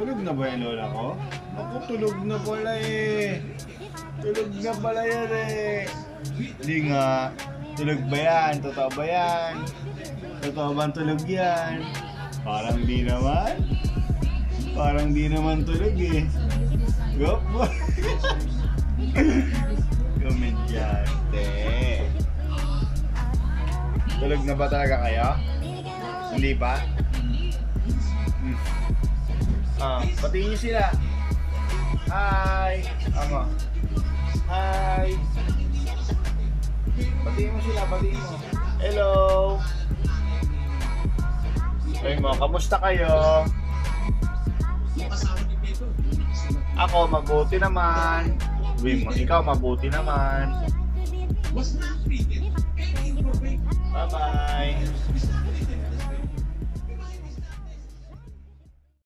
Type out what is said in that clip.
Tulog na ba yung lola ko? Ako, tulog na pala eh. Tulog na pala yan eh. Hindi nga. Tulog ba yan? Totoo ba yan? Totoo bang tulog yan? Parang di naman. Parang di naman tulog eh. Go po. Komedyante. Tulog na ba talaga kayo? Hindi pa? Patingin nyo sila. Hi! Ama. Hi! Patingin mo sila, patingin mo. Hello! Ayun mo, kamusta kayo? Ako, mabuti naman. Uy mo, ikaw mabuti naman.